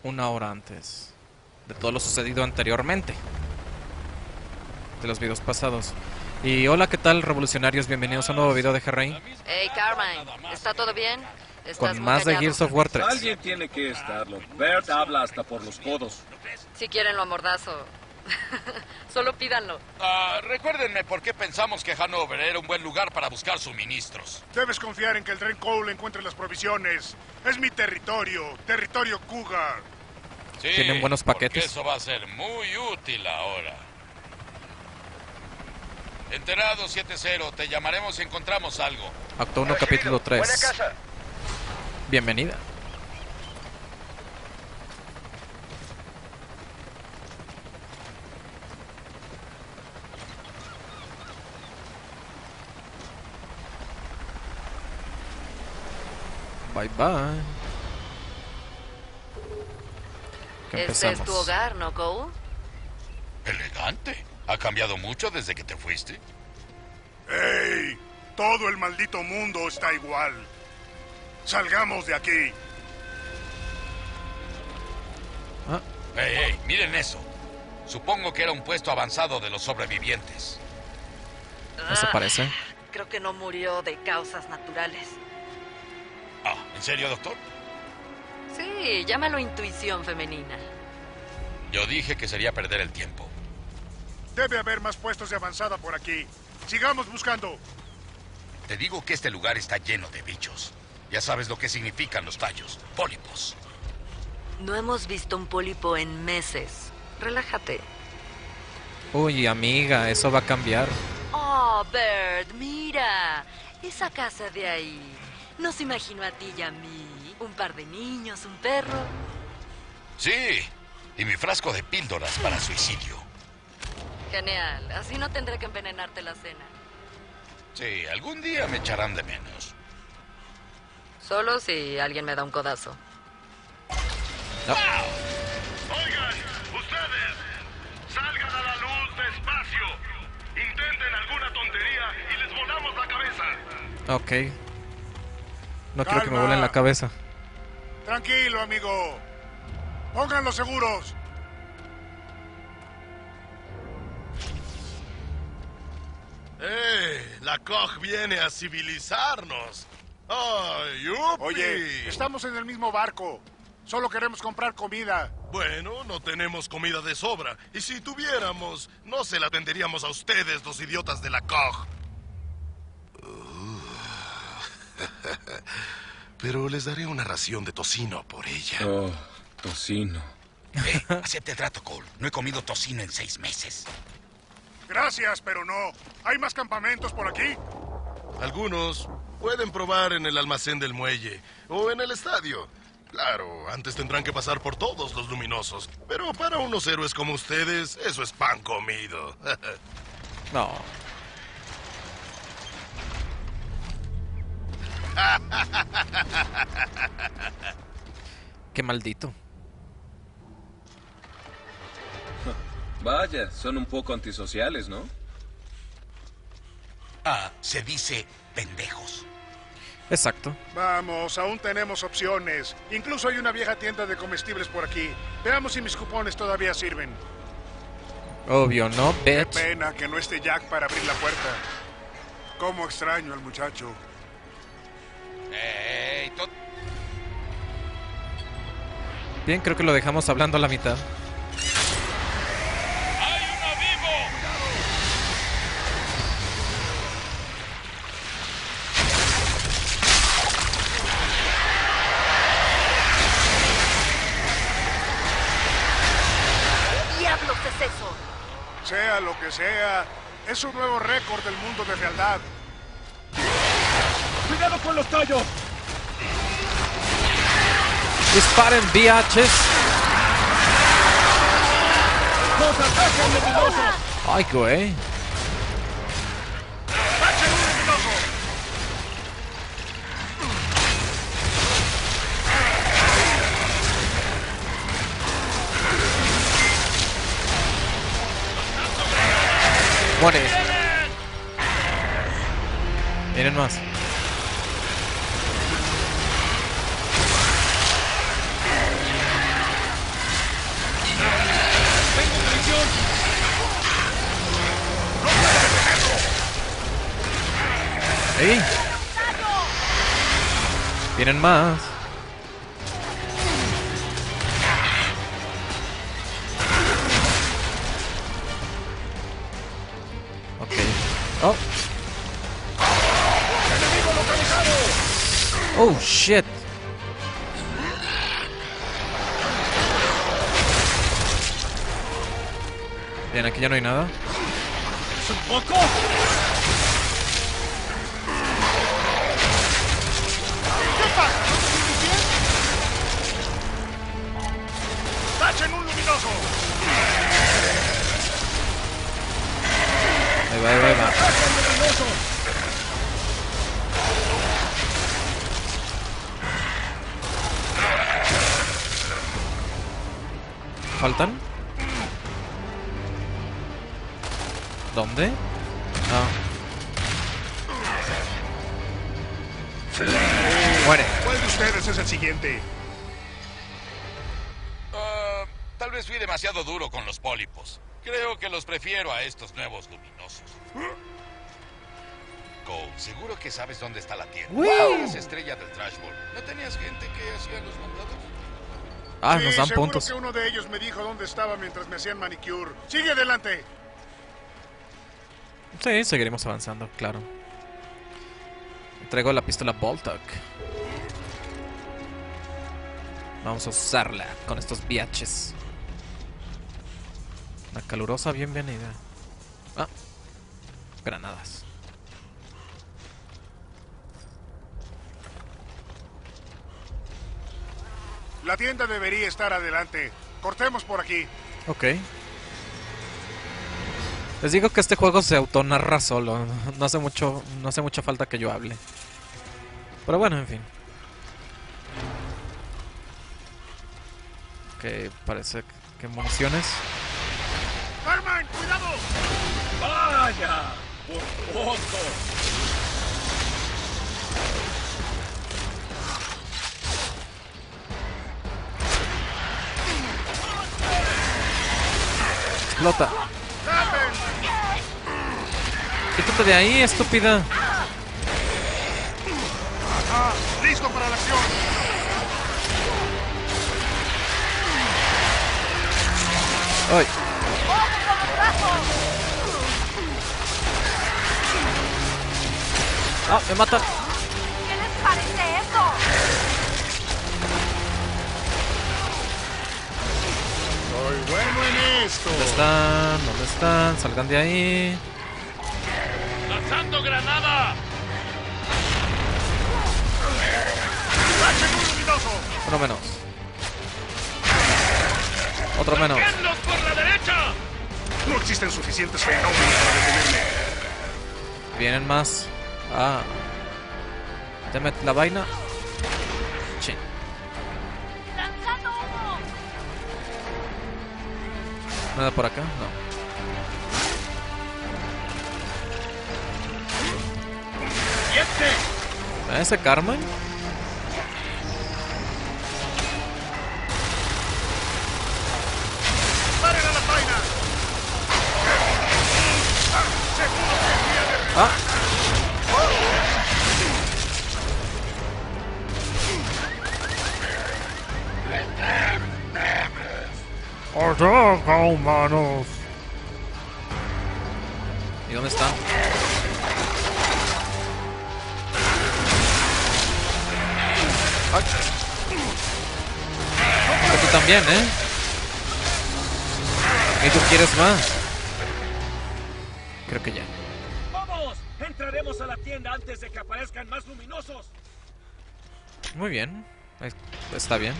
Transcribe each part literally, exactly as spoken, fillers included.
una hora antes de todo lo sucedido anteriormente, de los videos pasados. Y hola, ¿qué tal, revolucionarios? Bienvenidos a un nuevo video de G-Rain. Hey, Carmine, ¿está todo bien? Estás Con muy más de callado. Gears of War tres. Alguien tiene que estarlo. Bert habla hasta por los codos. Si quieren lo amordazo. Solo pídanlo. Ah, recuérdenme por qué pensamos que Hanover era un buen lugar para buscar suministros. Debes confiar en que el tren Cole encuentre las provisiones. Es mi territorio, territorio Cougar. Sí, Tienen buenos paquetes. porque eso va a ser muy útil ahora. Enterado siete cero, te llamaremos si encontramos algo. Acto uno, capítulo tres. Bienvenida. Bye bye. ¿Qué Este es empezamos? tu hogar, ¿no, Cole? Elegante. ¿Ha cambiado mucho desde que te fuiste? ¡Ey! Todo el maldito mundo está igual. Salgamos de aquí. Ah, Hey, hey, miren eso. Supongo que era un puesto avanzado de los sobrevivientes. eso Ah, parece. Creo que no murió de causas naturales. Ah, ¿en serio, doctor? Sí, llámalo intuición femenina. Yo dije que sería perder el tiempo. Debe haber más puestos de avanzada por aquí. Sigamos buscando. Te digo que este lugar está lleno de bichos. Ya sabes lo que significan los tallos. Pólipos. No hemos visto un pólipo en meses. Relájate. Uy, amiga, eso va a cambiar. Oh, Bird, mira. Esa casa de ahí. Nos imagino a ti y a mí. Un par de niños, un perro. Sí, y mi frasco de píldoras para suicidio. Genial. Así no tendré que envenenarte la cena. Sí, algún día me echarán de menos. Solo si alguien me da un codazo. Oigan, ustedes, salgan a la luz despacio. Intenten alguna tontería y les volamos la cabeza. Ok. No quiero que me Calma. vuelen la cabeza. Tranquilo, amigo. Pónganlos seguros. ¡Eh! La Koch viene a civilizarnos. ¡Ay, yupi! Oye, estamos en el mismo barco. Solo queremos comprar comida. Bueno, no tenemos comida de sobra. Y si tuviéramos, no se la venderíamos a ustedes, los idiotas de la Koch. Uh. Pero les daré una ración de tocino por ella. Oh, tocino. Eh, acepte el trato, Cole. No he comido tocino en seis meses. Gracias, pero no. ¿Hay más campamentos por aquí? Algunos pueden probar en el almacén del muelle o en el estadio. Claro, antes tendrán que pasar por todos los luminosos. Pero para unos héroes como ustedes, eso es pan comido. No. Qué maldito. Vaya, son un poco antisociales, ¿no? Ah, se dice pendejos. Exacto. Vamos, aún tenemos opciones. Incluso hay una vieja tienda de comestibles por aquí. Veamos si mis cupones todavía sirven. Obvio, ¿no, Qué bitch? pena que no esté Jack para abrir la puerta. Cómo extraño al muchacho. Ey, to- Bien, creo que lo dejamos hablando a la mitad. ¡Hay uno vivo! ¿Qué diablos es eso? Sea lo que sea, es un nuevo récord del mundo de fealdad. ¡Cuidado con los tallos! Disparen, biatches. ¡Nos atacan, luminosos! Ay, güey. ¡Tachen un luminoso! Muere. Miren más. ¡Ey! Vienen más. Ok. Oh. Oh, shit. Bien, aquí ya no hay nada. ¿Es un poco? ¿Qué pasa? ¿No te sientes bien? ¡Tachen un luminoso! Ahí va, ahí va, ahí va. ¿Faltan? ¿Dónde? Ah. Muere. ¿Cuál de ustedes es el siguiente? Ah, tal vez fui demasiado duro con los pólipos. Creo que los prefiero a estos nuevos luminosos. Cole, seguro que sabes dónde está la tienda. ¡Wow! Eres estrella del Trash Ball. ¿No tenías gente que hacía los mandados? Ah, Sí, nos dan seguro puntos. que uno de ellos me dijo dónde estaba mientras me hacían manicure. Sigue adelante. Sí, seguiremos avanzando, claro. Traigo la pistola Boltok. Vamos a usarla con estos viajes. Una calurosa bienvenida. Ah, granadas. La tienda debería estar adelante. Cortemos por aquí. Ok. Les digo que este juego se autonarra solo. No hace mucho, no hace mucha falta que yo hable. Pero bueno, en fin. Ok, parece que municiones. ¡Carmen, cuidado! ¡Vaya! ¡Por poco! Explota. ¡Carmen! Quítate de ahí, estúpida. ¡Ah! ¡Listo para la acción! Ay. Ah, me mata. ¿Qué les parece eso? Soy bueno en esto. ¿Dónde están? ¿Dónde están? Salgan de ahí. ¡Lanzando granada! ¡Tachen un luminoso! Uno menos. Otro menos. ¡Bloqueenlos por la derecha! No existen suficientes fenómenos para detenerme. Vienen más. Ah. Deme la vaina. Chin. ¡Lanzando humo! ¿Nada por acá? No. ¡Y este! ¿Ese Carmen? ¡Paren a la vaina! ¡Seguro que el día de... Ah. ¡Ataca, humanos! ¿Y dónde están? Ay. Pero tú también, ¿eh? ¿Y tú quieres más? Creo que ya. ¡Vamos! Entraremos a la tienda antes de que aparezcan más luminosos. Muy bien. Ahí- Está bien.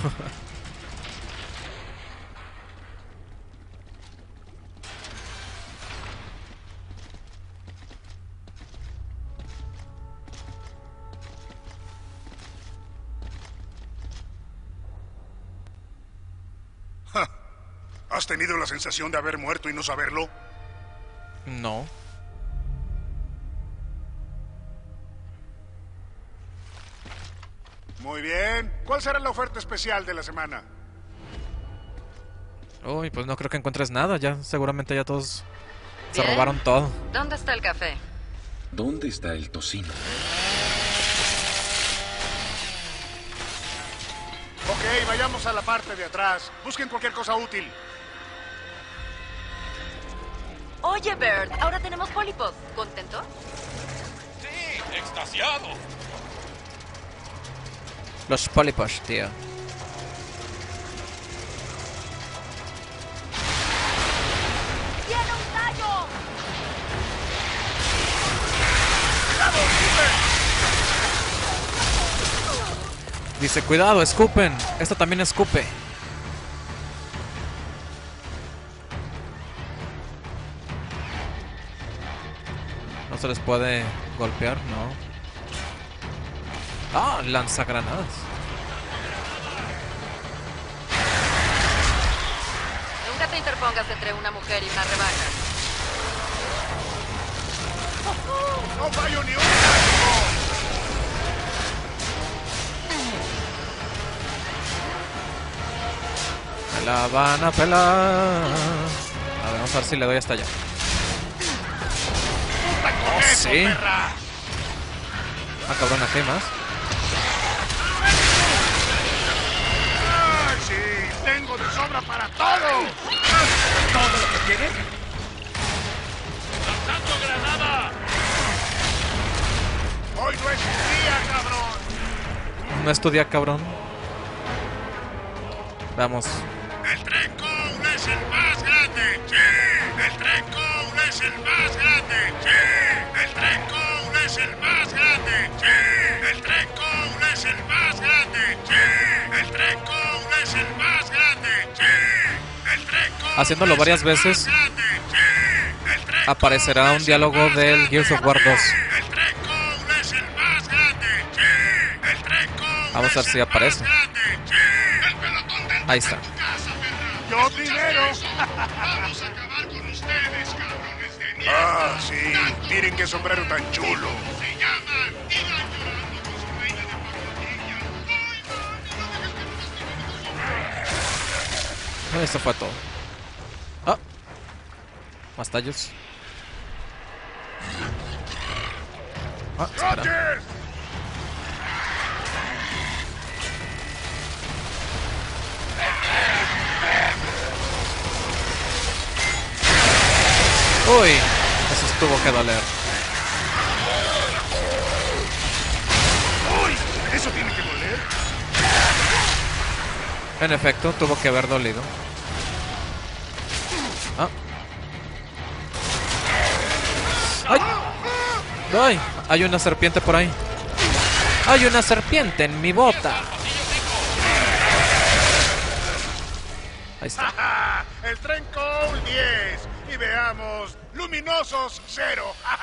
Ja. ¿Has tenido la sensación de haber muerto y no saberlo? No. Muy bien. ¿Cuál será la oferta especial de la semana? Uy, pues no creo que encuentres nada. Ya seguramente ya todos se Bien. robaron todo. ¿Dónde está el café? ¿Dónde está el tocino? Ok, vayamos a la parte de atrás. Busquen cualquier cosa útil. Oye, Bert, ahora tenemos pólipos. ¿Contento? Sí, extasiado. Los pólipos, tío. ¡Tiene un tallo! Dice, cuidado, escupen. Esto también escupe. No se les puede golpear, no. Ah, lanzagranadas. Nunca te interpongas entre una mujer y una rebaja. ¡No fallo ni un Me la van a pelar. A ver, vamos a ver si le doy hasta allá. Oh, sí. Ah, cabrón, aquí hay más. ¡Ay, sí! ¡Tengo de sobra para todo! ¿Todo lo que tienes? ¡Lanzando granada! ¡Hoy no es un día, cabrón! No estudia, cabrón. Vamos. ¡El Trencón es el más grande! ¡Sí! ¡El Trencón es el más grande! ¡Sí! ¡El Trencón es el más grande! ¡Sí! ¡El Trencón es el más grande! ¡Sí! ¡El Trencón es el más grande! ¡Sí! ¡El Trencón! Haciéndolo varias veces, ¡Sí! ¡El Trencón aparecerá un diálogo del Gears of War dos. ¡El Trencón es el más grande! ¡Sí! ¡El Trencón! Vamos a ver si aparece. Ahí está. ¡Yo primero! Vamos a acabar con ustedes, cabrones de mierda. ¡Ah, sí! ¡Miren qué sombrero tan chulo! Se llaman Iban llorando con su reina de parodilla. ¡Ay, no! Eso fue todo. Ah. Más tallos. Ah, espera. ¡Roger! Uy, eso tuvo que doler. ¡Uy! ¿Eso tiene que doler? En efecto, tuvo que haber dolido. Ah. ¡Ay! ¡Ay! Hay una serpiente por ahí. ¡Hay una serpiente en mi bota! Ahí está. ¡El Trencón diez! Y veamos, luminosos cero.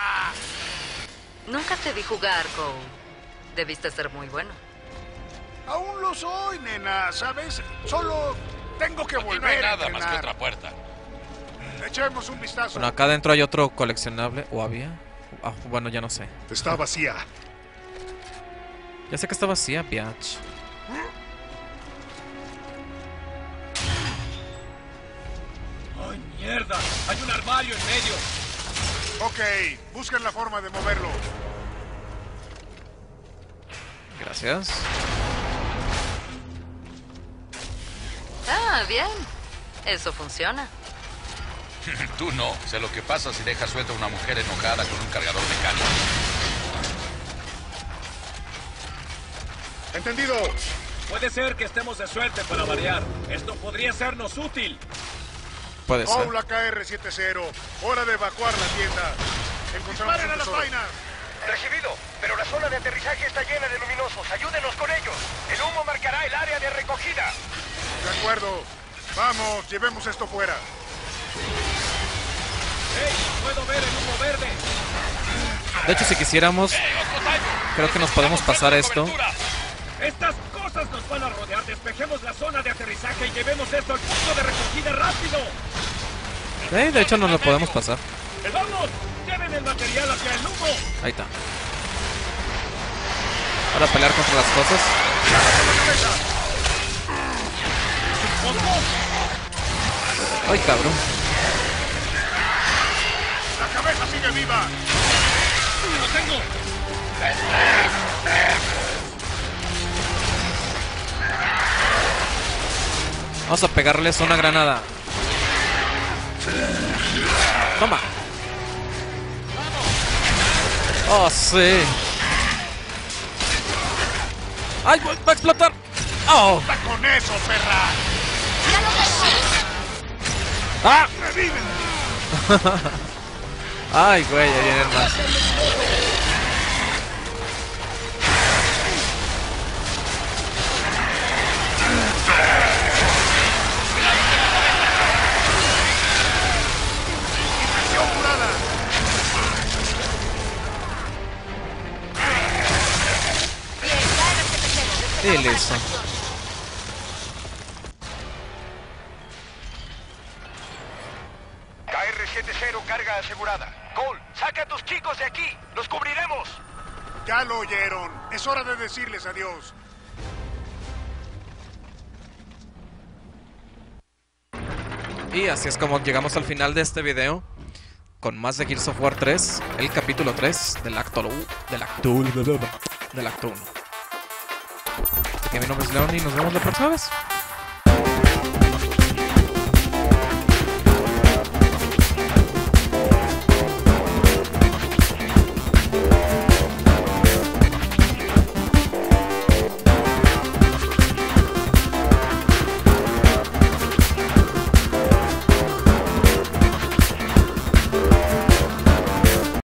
Nunca te vi jugar, Cole. Debiste ser muy bueno. Aún lo soy, nena, ¿sabes? Solo tengo que Aquí volver no hay a nada más entrenar. que otra puerta. Echemos un vistazo. Bueno, acá adentro hay otro coleccionable. ¿O había? Ah, bueno, ya no sé. Está vacía. Ya sé que está vacía, biatch. ¡Ay, mierda! ¡Hay un armario en medio! Ok, busquen la forma de moverlo. Gracias. Ah, bien. Eso funciona. Tú no. Sé lo que pasa si dejas suelta a una mujer enojada con un cargador mecánico. ¿Entendido? Puede ser que estemos de suerte para variar. Esto podría sernos útil. Puede ser. Paula K R setenta. Hora de evacuar la tienda. Encontramos un a las tesoro. vainas! Recibido, pero la zona de aterrizaje está llena de luminosos. Ayúdenos con ellos. El humo marcará el área de recogida. De acuerdo. Vamos, llevemos esto fuera. ¡Hey! ¡Puedo ver el humo verde! De hecho, si quisiéramos, creo que nos podemos pasar esto. ¡Estas cosas nos van a rodear! ¡Despejemos la zona de aterrizaje y llevemos esto al punto de recogida rápido! Eh, de hecho, nos lo podemos pasar. ¡Vamos! ¡Lleven el material hacia el humo! Ahí está. Ahora pelear contra las cosas. Ay, cabrón. La cabeza sigue viva. lo tengo! Vamos a pegarles una granada. Toma. Oh, sí. ¡Ay, va a explotar! ¡Oh! ¡Está con eso, perra! ¡Ya lo tengo! ¡Ah! ¡Reviven! ¡Ay, güey! Ahí vienen más. Y listo. K R setenta, carga asegurada. Cole, saca a tus chicos de aquí. ¡Los cubriremos! Ya lo oyeron. Es hora de decirles adiós. Y así es como llegamos al final de este video. Con más de Gears of War tres. El capítulo tres del acto Del acto Del acto uno. Así que mi nombre es León y nos vemos la próxima vez.